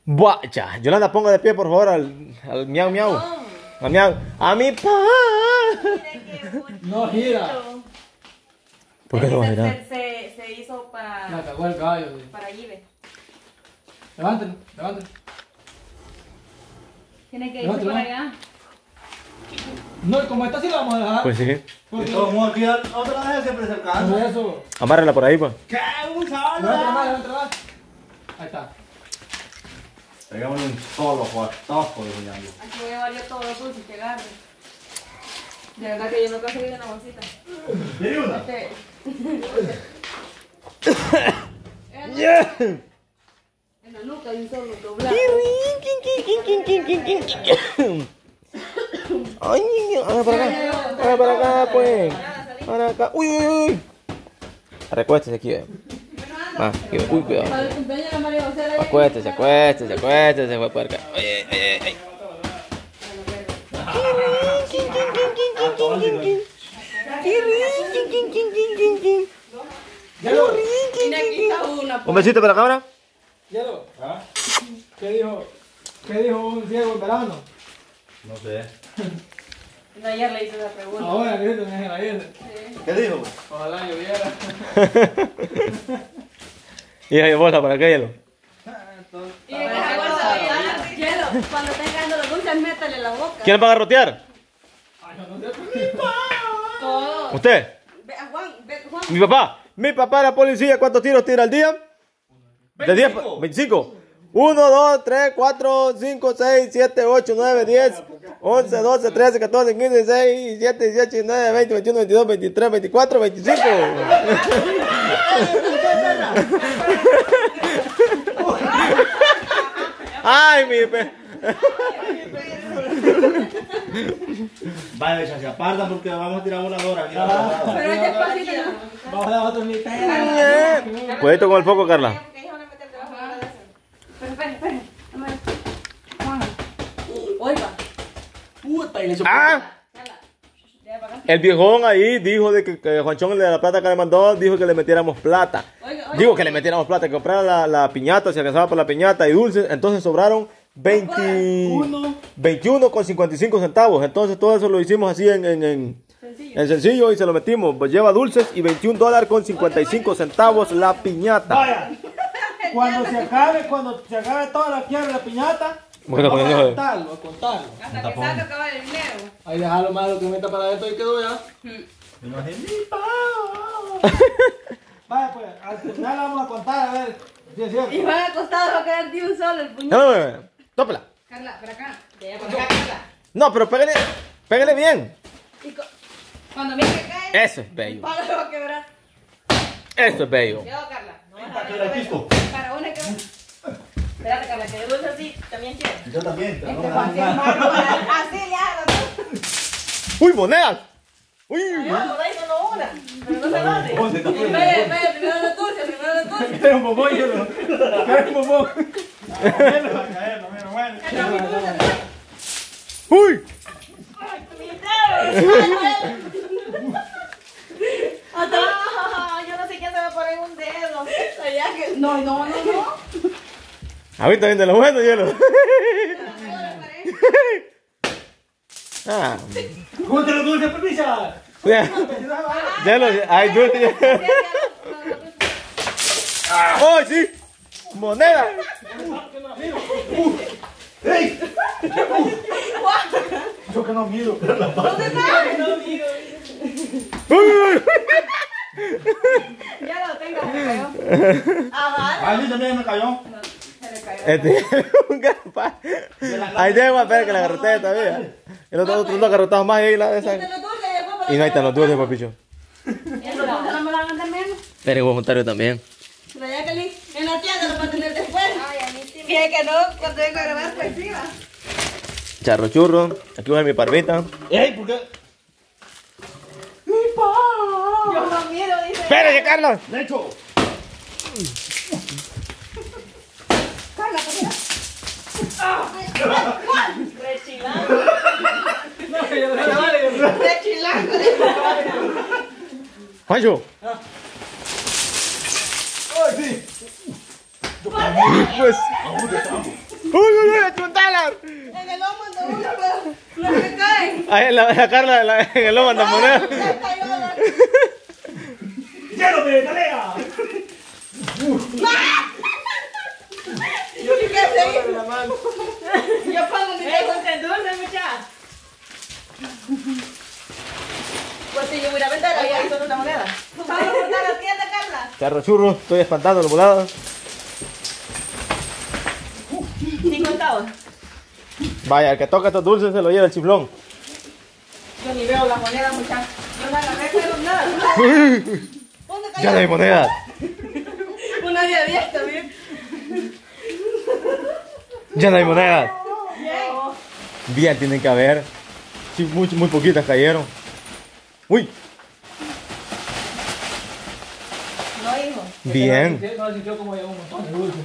Vaya, Yolanda, ponga de pie, por favor, al miau miau. Al miau. A mi pa. No gira. ¿Por qué no va a girar? Se hizo para... La cagó el caballo. Sí. Para Ibe. Levántelo, levántelo. Tiene que irse para allá. No, y como esta sí la vamos a dejar. Pues sí. Porque Todo el mundo aquí, no te la dejes siempre cercano. por eso. Amárrala por ahí, pues. ¿Qué? Un solo. Levántala más, levántala más. Ahí está. Pegámosle un solo fuertojo, doña. Aquí voy a llevar yo todos los dulces que agarre. De verdad que yo no conseguí una bolsita. ¿Tiene una? Yeah. En la nuca hay un solo doblado. Ay, ahora para acá. Ahora para acá, pues. Para acá. Uy, uy, uy. Recuéstese aquí, aquí, uy, cuidado. Para el cumpleaños de la María José. Acuéstese, acuéstese, acuéstese, fue puerca. Oye, oye, oye. Un besito para la cámara. Hielo. ¿Qué dijo un ciego en verano? No sé. No, ayer le hice esa pregunta. Ahora, que te dejen ayer. ¿Qué dijo? Ojalá lloviera. Y ahí bolsa para qué hielo. Y en esa bolsa, hielo, cuando estés cagando los dulces, métale en la boca. ¿Quién va a garrotear? Ay, no sé. Todo. ¿Usted? Ve a Juan, ve a Juan. Mi papá. Mi papá era policía. ¿Cuántos tiros tira al día? ¿De 10? 25. 1, 2, 3, 4, 5, 6, 7, 8, 9, 10, 11, 12, 13, 14, 15, 16, 17, 18, 19, 20, 21, 22, 23, 24, 25. Ay, mi pe... Vale, se aparta porque vamos a tirar voladora. Pero es despacito. Vamos a dar otro nivel. Cuidado con el foco, Carla. Espera. Oiga. Puta, y le Ah, el viejón ahí dijo de que Juanchón de la plata que le mandó, dijo que le metiéramos plata. Oiga. Digo que le metiéramos plata, que comprara la piñata, se alcanzaba por la piñata y dulces, entonces sobraron 21 con 55 centavos. Entonces todo eso lo hicimos así en sencillo y se lo metimos. Pues lleva dulces y $21 con 55 centavos la piñata. Vaya. Cuando se acabe toda la quiebra de la piñata, Bueno, vamos pues, a contarlo. Hasta que salga acabar el dinero. Ahí déjalo más lo que meta para adentro y quedó ya. Vaya pues, al final vamos a contar, a ver si es cierto. Y van acostados, va a quedar de un solo el puño. No, tópela. Carla, para acá. De allá para acá, Carla. No, pero pégale bien. Y cuando mire que cae, Eso es bello. Pablo se va a quebrar. Eso es bello. Yo, Carla. No vas a ¿Para qué ver la pisto? para una que... Espérate, Carla, que de dulce así también quiero. Yo también. pero no me Así dan es malo, así le hago. ¡Uy, monedas! ¡Uy! No, por ahí solo una. Pero no se vale. ¿Dónde está? Espera, primero los dulces, primero los dulces. Era un bobón, hielo. Era un bobón. Esta es mi dulce. ¡Uy! Yo no sé qué se me pone en un dedo. No. Ahorita viene lo bueno, hielo. Ah, ¡Junte los dulces, permisa! ya lo hay dulce. ¡Oh, sí! ¡Moneda! ¡Ey! Yo que no miro. ¡Uy! Ya lo tengo, se cayó. A mí también me cayó. Se le cayó. Este un capaz. Ahí tengo a ver que la garrotea todavía. El otro lo agarrotamos más ahí la de esa. Junte los dulces y después para Y no hay tan los dulces, papicho. Los dulces no me lo van a dar menos. Pero es voluntario también. Pero ya que en la tienda lo va a tener después. Ay, a mí sí. Fíjate que no, cuando vengo a grabar, pues sí va. Charro churro. Aquí va mi parvita. ¡Ey! ¿Por qué? Yo no miro, dice. ¡Espérate, Carlos! ¡Lecho! Carla, Rechilando. Rechilando. Juancho. ¡Ay, sí! Pues. uy, achuntala! En el lomo anda uno, pero no se cae. Ahí la Carla en el lomo anda moneda. Ya cayó la... ¡Hielo, me talea! ¿Y qué se hizo? Yo pongo mi dedo. Con dulce, muchachos. Pues si yo voy a vender Ahí ahí. son una moneda. Vamos a cortar la tienda, Carla. Charro churro, estoy espantando los volados. 5 centavos. Vaya, el que toca estos dulces se lo lleva el chiflón. Yo ni veo las monedas, muchachos. Yo no agarré, pero nada. ¿Dónde Ya no hay cayó? monedas. Una de 10 también. Ya no hay monedas. Bien. Bien, tienen que haber. Sí, muy poquitas cayeron. Uy, No, hijo. bien. No sintió como lleva un montón de dulces.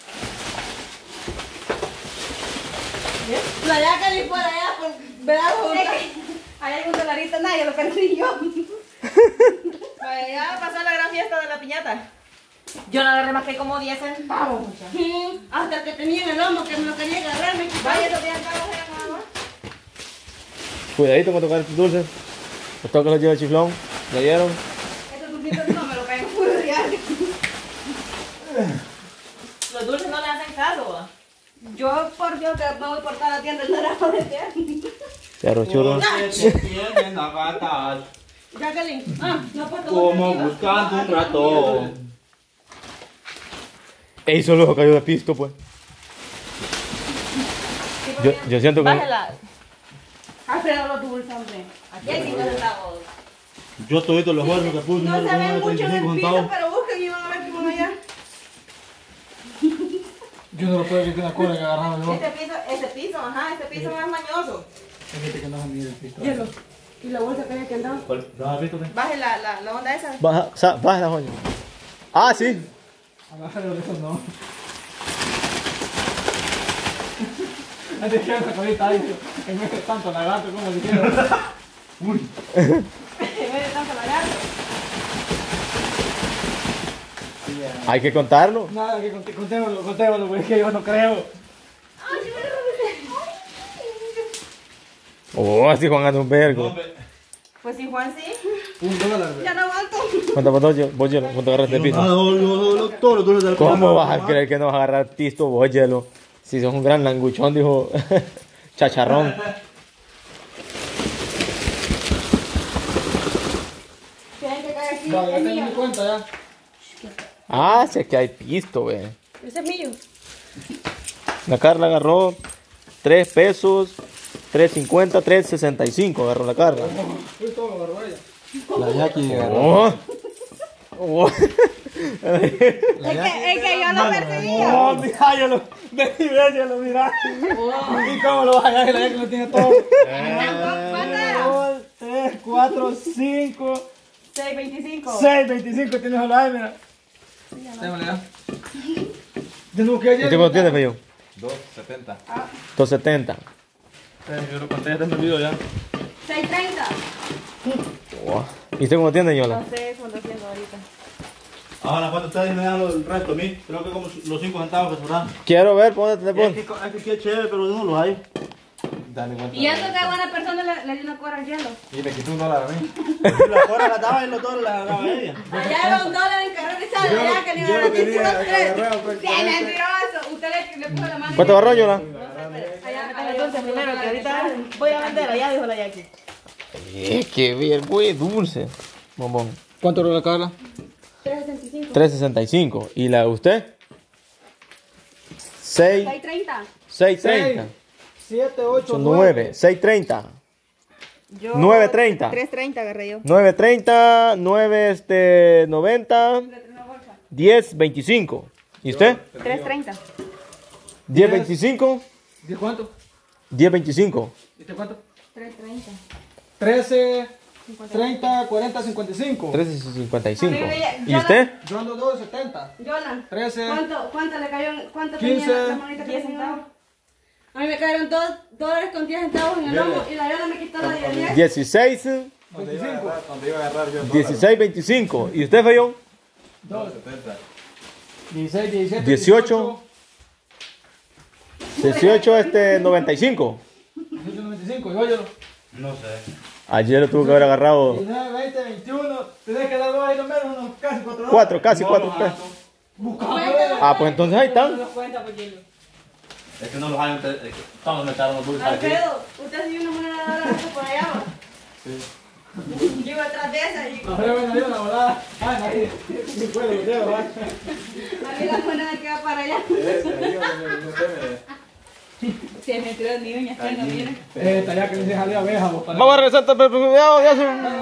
La yaca ni por allá, por verás juntas. Hay algún dolarito, nadie lo perdí yo. Vaya, ya pasó la gran fiesta de la piñata. Yo no agarré más que como 10 centavos, muchachos. Hasta el que tenía en el lomo que me lo quería agarrar, me quitó. Vaya, esos 10 centavos eran nada más. Cuidadito con tocar estos dulces. Los toca los lleva el chiflón. ¿Le dieron? Estos dulcitos no me lo pegan puro diario. Los dulces no le hacen caso, ¿va? Yo por Dios que me voy por toda la tienda el dorado de Charro churro. Tienen agatas Jacqueline, no puedo como buscando un ratón. Ey, solo cayó de pisto, pues. Yo siento que... Bájala. Alfredo los dulces, hombre. Aquí hay 5 centavos. Yo todito los juegos que puse, No se ven mucho en el 35 piso, centavos. pero busquen y van a ver que van allá. Yo no lo puedo ver que una cola que agarraba yo. Este piso no es mañoso. Hay gente que no se mide el pisto. Hielo. ¿Y la bolsa que hay aquí andaba? ¿Lo has visto? Baje la onda esa. Baja la joya. Ah, sí. Agárralo de eso no. Antes que esa colita ahí, en vez de tanto lagarto como si quiera. Uy. En vez de tanto lagarto. Hay que contarlo. Nada, que contémoslo, porque es que yo no creo. Oh, así Juan anda un vergo. Pues si Juan sí. $1. Ya no aguanto. ¿Cuánto pasó yo? Vos, Hielo, ¿cuánto agarraste de pisto? Todos los dulces del ¿Cómo vas a creer que no vas a agarrar pisto vos, Hielo? Si sos un gran languchón, dijo Chacharrón. Tienen que caer aquí. Vale, ya Es tengo mi mío. cuenta ya. Ah, sí, aquí hay pisto, ve. Ese es mío. La Carla agarró 3 pesos, 3.50, 3.65 agarró la Carla. Uy, todo lo agarró ella. La Jackie Oh. Oh. Es que yo lo perseguía. Oh, mira, ya lo. Ya lo mira. ¿Y cómo lo vas a agarrar? Ya que lo tiene todo. ¿Cuánto era? 2, 3, 4, 5, 6.25. 6, 25. Tienes la ahí, mira. Déjame ya. Tengo que ¿Y tú cuánto tienes, Feyo? 2.70. 2.70. Yo lo conté, ya te me olvido ya. 6.30. Oh. ¿Y usted cómo tiene, Yola? No sé cuánto haciendo ahorita. Ahora, ¿cuánto ustedes me dan el resto a mí? Creo que como los 5 centavos que sobran. Quiero ver, póngate, te Es que es chévere, pero no los hay. Dale cuenta. Y eso que buena persona le dio una cora al hielo. Y le quitó $1 a mí. La cora la daba y los $2 la daba ella. Allá era $1 en carrera y sale allá que le iban a decir puros 3. ¡Qué mentiroso! Usted le puso la mano. ¿Cuánto agarró, Yola? Allá entonces primero que ahorita voy a vender allá, dijo la Jackie. Qué bien, güey, dulce. Bombón. ¿Cuánto era la Carla? 3.65. 3.65. ¿Y la de usted? 6. 6.30. 6.30. 7, 8, Son 9. 6.30. Yo 9.30. 3.30 agarré yo. 9.30. 9, 90. 10.25. ¿Y usted? 3.30. 10.25. ¿De cuánto? 10.25. ¿Y de cuánto? 3.30. 13, 30, 40, 55. 13.55. ¿Y usted? Yo ando 2.70. Yola, 13. ¿cuánto le cayó? ¿Cuánto 15, tenía la monedita que 10 tenía? centavos. A mí me cayeron $2 con 10 centavos en el lomo y la Yola me quitó la de 10. 16. 25. 16.25. ¿Y usted, Feyón? 16, 17, 18. 18, 95. 195, y óyelo. No sé. Ayer lo tuvo que haber agarrado 19, 20, 21. Tenés que dar dos ahí lo menos, unos casi 4 horas. 4, casi 4 pesos. Ah, pues entonces ahí están. los cuenta, Pochilo. Es que no los hay, estamos metiendo los dulces aquí. Alfredo, usted se dio una moneda de dólar por allá, ¿va? Sí. Yo iba atrás de esa y... Ahora me dio una volada. Ah, nadie. Ni puedo, lo llevo, ¿va? Dale la moneda que va para allá. Si es mentiroso, ni uñas, que no viene. Esta ya que le dije a la abeja, vos para. Vamos a regresar.